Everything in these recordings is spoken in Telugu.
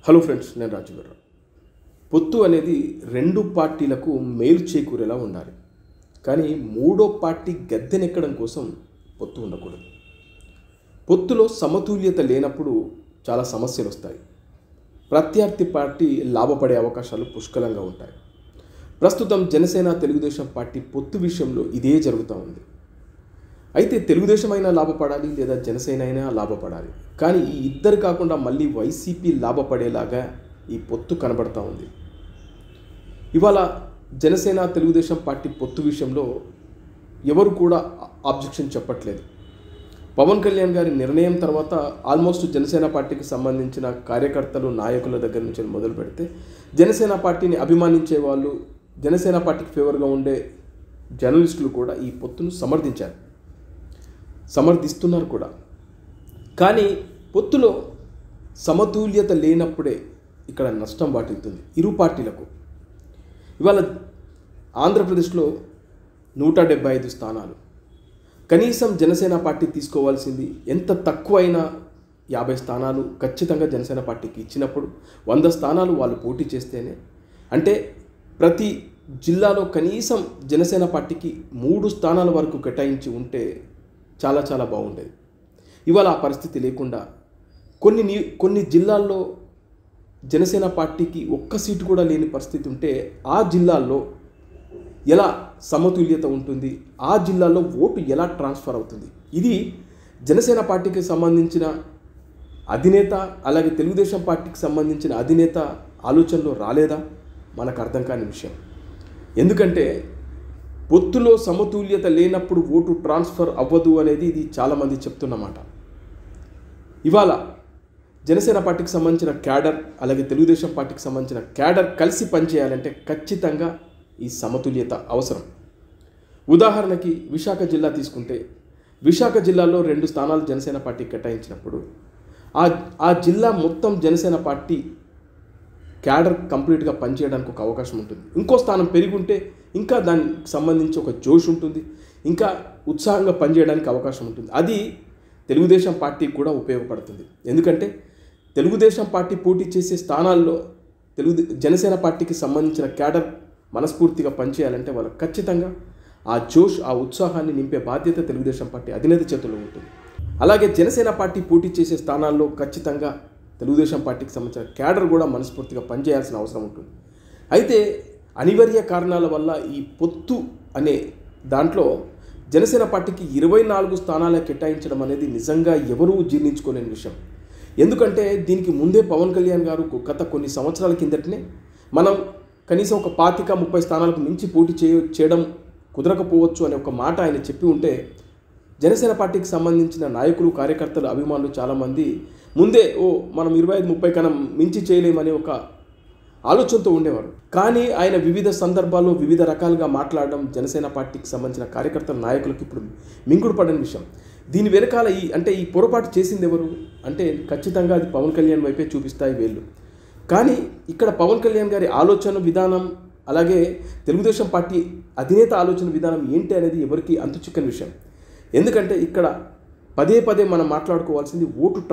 హలో ఫ్రెండ్స్, నేను రాజు గారు. పొత్తు అనేది రెండు పార్టీలకు మేలు చేకూరేలా ఉండాలి. కానీ మూడో పార్టీ గద్దెనెక్కడం కోసం పొత్తు ఉండకూడదు. పొత్తులో సమతుల్యత లేనప్పుడు చాలా సమస్యలు వస్తాయి. ప్రత్యర్థి పార్టీ లాభపడే అవకాశాలు పుష్కలంగా ఉంటాయి. ప్రస్తుతం జనసేన తెలుగుదేశం పార్టీ పొత్తు విషయంలో ఇదే జరుగుతూ ఉంది. అయితే తెలుగుదేశం అయినా లాభపడాలి, లేదా జనసేన అయినా లాభపడాలి. కానీ ఈ ఇద్దరు కాకుండా మళ్ళీ వైసీపీ లాభపడేలాగా ఈ పొత్తు కనబడతా ఉంది. ఇవాళ జనసేన తెలుగుదేశం పార్టీ పొత్తు విషయంలో ఎవరు కూడా ఆబ్జెక్షన్ చెప్పట్లేదు. పవన్ కళ్యాణ్ గారి నిర్ణయం తర్వాత ఆల్మోస్ట్ జనసేన పార్టీకి సంబంధించిన కార్యకర్తలు, నాయకుల దగ్గర నుంచి మొదలు పెడితే జనసేన పార్టీని అభిమానించే వాళ్ళు, జనసేన పార్టీకి ఫేవర్గా ఉండే జర్నలిస్టులు కూడా ఈ పొత్తును సమర్థిస్తున్నారు కూడా. కానీ పొత్తులో సమతుల్యత లేనప్పుడే ఇక్కడ నష్టం వాటిల్తుంది ఇరు పార్టీలకు. ఇవాళ ఆంధ్రప్రదేశ్లో 175 స్థానాలు కనీసం జనసేన పార్టీ తీసుకోవాల్సింది ఎంత తక్కువైనా 50 స్థానాలు ఖచ్చితంగా జనసేన పార్టీకి ఇచ్చినప్పుడు 100 స్థానాలు వాళ్ళు పోటీ చేస్తేనే, అంటే ప్రతి జిల్లాలో కనీసం జనసేన పార్టీకి 3 స్థానాల వరకు కేటాయించి ఉంటే చాలా చాలా బాగుండేది. ఇవాళ ఆ పరిస్థితి లేకుండా కొన్ని జిల్లాల్లో జనసేన పార్టీకి ఒక్క సీటు కూడా లేని పరిస్థితి ఉంటే ఆ జిల్లాల్లో ఎలా సమతుల్యత ఉంటుంది, ఆ జిల్లాల్లో ఓటు ఎలా ట్రాన్స్ఫర్ అవుతుంది, ఇది జనసేన పార్టీకి సంబంధించిన అధినేత అలాగే తెలుగుదేశం పార్టీకి సంబంధించిన అధినేత ఆలోచనలో రాలేదా మనకు అర్థం కాని విషయం. ఎందుకంటే పొత్తులో సమతుల్యత లేనప్పుడు ఓటు ట్రాన్స్ఫర్ అవ్వదు అనేది ఇది చాలామంది చెప్తున్నమాట. ఇవాళ జనసేన పార్టీకి సంబంధించిన క్యాడర్ అలాగే తెలుగుదేశం పార్టీకి సంబంధించిన క్యాడర్ కలిసి పనిచేయాలంటే ఖచ్చితంగా ఈ సమతుల్యత అవసరం. ఉదాహరణకి విశాఖ జిల్లా తీసుకుంటే, విశాఖ జిల్లాలో 2 స్థానాలు జనసేన పార్టీ కేటాయించినప్పుడు ఆ జిల్లా మొత్తం జనసేన పార్టీ క్యాడర్ కంప్లీట్గా పనిచేయడానికి ఒక అవకాశం ఉంటుంది. ఇంకో స్థానం పెరిగి ఉంటే ఇంకా దానికి సంబంధించి ఒక జోష్ ఉంటుంది, ఇంకా ఉత్సాహంగా పనిచేయడానికి అవకాశం ఉంటుంది. అది తెలుగుదేశం పార్టీకి కూడా ఉపయోగపడుతుంది. ఎందుకంటే తెలుగుదేశం పార్టీ పోటీ చేసే స్థానాల్లో జనసేన పార్టీకి సంబంధించిన క్యాడర్ మనస్ఫూర్తిగా పనిచేయాలంటే వాళ్ళకి ఖచ్చితంగా ఆ జోష్, ఆ ఉత్సాహాన్ని నింపే బాధ్యత తెలుగుదేశం పార్టీ అధినేత చేతుల్లో ఉంటుంది. అలాగే జనసేన పార్టీ పోటీ చేసే స్థానాల్లో ఖచ్చితంగా తెలుగుదేశం పార్టీకి సంబంధించిన క్యాడర్ కూడా మనస్ఫూర్తిగా పనిచేయాల్సిన అవసరం ఉంటుంది. అయితే అనివార్య కారణాల వల్ల ఈ పొత్తు అనే దాంట్లో జనసేన పార్టీకి 24 స్థానాలే కేటాయించడం అనేది నిజంగా ఎవరూ జీర్ణించుకోలేని విషయం. ఎందుకంటే దీనికి ముందే పవన్ కళ్యాణ్ గారు గత కొన్ని సంవత్సరాల కిందటనే మనం కనీసం ఒక 25-30 స్థానాలకు మించి పోటీ చేయడం కుదరకపోవచ్చు అనే ఒక మాట ఆయన చెప్పి ఉంటే జనసేన పార్టీకి సంబంధించిన నాయకులు, కార్యకర్తలు, అభిమానులు చాలామంది ముందే మనం 25-30 కన్నా మించి చేయలేమనే ఒక ఆలోచనతో ఉండేవారు. కానీ ఆయన వివిధ సందర్భాల్లో వివిధ రకాలుగా మాట్లాడడం జనసేన పార్టీకి సంబంధించిన కార్యకర్తల, నాయకులకు ఇప్పుడు మింగుడు పడని విషయం. దీని వెనకాల ఈ పొరపాటు చేసింది ఎవరు అంటే ఖచ్చితంగా అది పవన్ కళ్యాణ్ వైపే చూపిస్తాయి వేళ్ళు. కానీ ఇక్కడ పవన్ కళ్యాణ్ గారి ఆలోచన విధానం అలాగే తెలుగుదేశం పార్టీ అధినేత ఆలోచన విధానం ఏంటి అనేది ఎవరికి అంతుచిక్కని విషయం. ఎందుకంటే ఇక్కడ పదే మనం మాట్లాడుకోవాల్సింది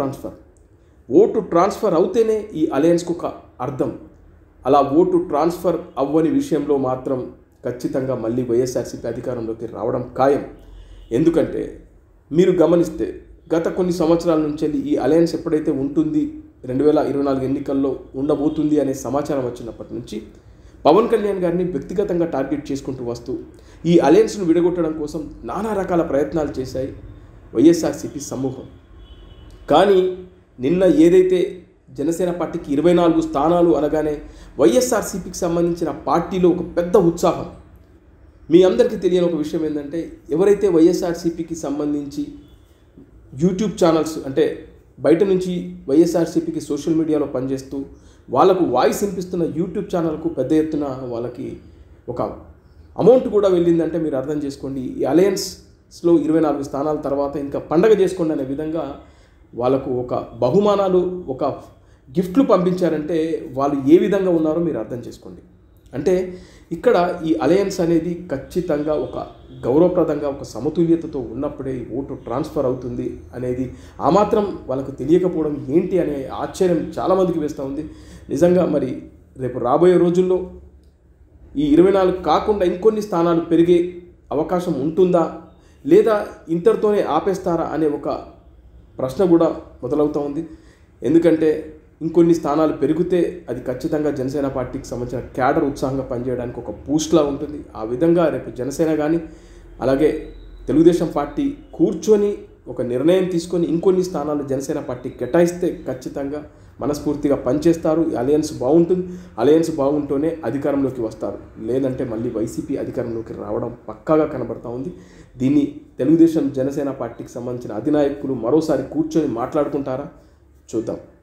ఓటు ట్రాన్స్ఫర్ అవుతేనే ఈ అలయన్స్కు ఒక అర్థం. అలా ఓటు ట్రాన్స్ఫర్ అవ్వని విషయంలో మాత్రం ఖచ్చితంగా మళ్ళీ వైఎస్ఆర్సీపీ అధికారంలోకి రావడం ఖాయం. ఎందుకంటే మీరు గమనిస్తే గత కొన్ని సంవత్సరాల నుంచి ఈ అలయన్స్ ఎప్పుడైతే ఉంటుంది 2024 ఎన్నికల్లో ఉండబోతుంది అనే సమాచారం వచ్చినప్పటి నుంచి పవన్ కళ్యాణ్ గారిని వ్యక్తిగతంగా టార్గెట్ చేసుకుంటూ వస్తూ ఈ అలయన్స్ను విడగొట్టడం కోసం నానా రకాల ప్రయత్నాలు చేశాయి వైఎస్ఆర్సీపీ సమూహం. కానీ నిన్న ఏదైతే జనసేన పార్టీకి 24 స్థానాలు అనగానే వైఎస్ఆర్సీపీకి సంబంధించిన పార్టీలో ఒక పెద్ద ఉత్సాహం. మీ అందరికీ తెలియని ఒక విషయం ఏంటంటే, ఎవరైతే వైఎస్ఆర్సీపీకి సంబంధించి యూట్యూబ్ ఛానల్స్, అంటే బయట నుంచి వైఎస్ఆర్సీపీకి సోషల్ మీడియాలో పనిచేస్తూ వాళ్ళకు వాయిస్ వినిపిస్తున్న యూట్యూబ్ ఛానల్కు పెద్ద ఎత్తున వాళ్ళకి ఒక అమౌంట్ కూడా వెళ్ళిందంటే మీరు అర్థం చేసుకోండి. ఈ అలయన్స్లో 24 స్థానాల తర్వాత ఇంకా పండగ చేసుకోండి అనే విధంగా వాళ్ళకు ఒక బహుమానాలు, ఒక గిఫ్ట్లు పంపించారంటే వాళ్ళు ఏ విధంగా ఉన్నారో మీరు అర్థం చేసుకోండి. అంటే ఇక్కడ ఈ అలయన్స్ అనేది ఖచ్చితంగా ఒక గౌరవప్రదంగా ఒక సమతుల్యతతో ఉన్నప్పుడే ఈ ఓటు ట్రాన్స్ఫర్ అవుతుంది అనేది ఆ మాత్రం వాళ్ళకు తెలియకపోవడం ఏంటి అనే ఆశ్చర్యం చాలామందికి వేస్తూ ఉంది. నిజంగా మరి రేపు రాబోయే రోజుల్లో ఈ 24 కాకుండా ఇంకొన్ని స్థానాలు పెరిగే అవకాశం ఉంటుందా, లేదా ఇంతటితోనే ఆపేస్తారా అనే ఒక ప్రశ్న కూడా మొదలవుతూ ఉంది. ఎందుకంటే ఇంకొన్ని స్థానాలు పెరిగితే అది ఖచ్చితంగా జనసేన పార్టీకి సంబంధించిన క్యాడర్ ఉత్సాహంగా పనిచేయడానికి ఒక బూస్ట్లా ఉంటుంది. ఆ విధంగా రేపు జనసేన కానీ అలాగే తెలుగుదేశం పార్టీ కూర్చొని ఒక నిర్ణయం తీసుకొని ఇంకొన్ని స్థానాలు జనసేన పార్టీ కేటాయిస్తే ఖచ్చితంగా మనస్ఫూర్తిగా పనిచేస్తారు. అలయన్స్ బాగుంటుంది. అలయన్స్ బాగుంటూనే అధికారంలోకి వస్తారు. లేదంటే మళ్ళీ వైసీపీ అధికారంలోకి రావడం పక్కాగా కనబడతా ఉంది. దీన్ని తెలుగుదేశం జనసేన పార్టీకి సంబంధించిన అధినాయకులు మరోసారి కూర్చొని మాట్లాడుకుంటారా? చూద్దాం.